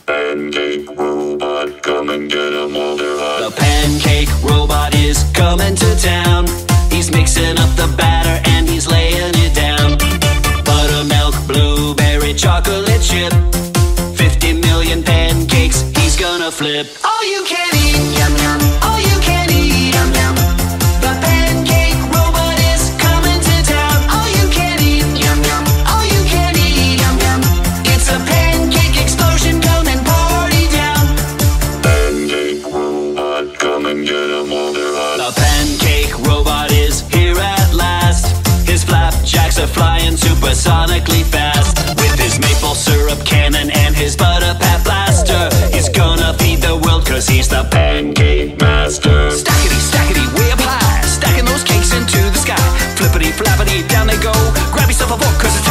Pancake Robot, come and get 'em while they're hot. The Pancake Robot is coming to town. He's mixing up the batter and he's laying it down. Buttermilk, blueberry, chocolate chip. 50 million pancakes he's gonna flip. All you can eat, yum yum. All you can eat, yum yum. The Pancake Robot is coming to town. All you can eat, yum yum. All you can eat, yum yum. It's a pancake explosion, come and party down. Pancake Robot, come and get 'em while they're hot. The Pancake Robot is here at last. His flapjacks are flying supersonically fast. With his maple syrup cannon and his butter pat blaster, he's gonna feed the world 'cause he's the Pancake Master. Stackety, stackety, way up high, stacking those cakes into the sky. Flippity, flappity, down they go. Grab yourself a fork 'cause it's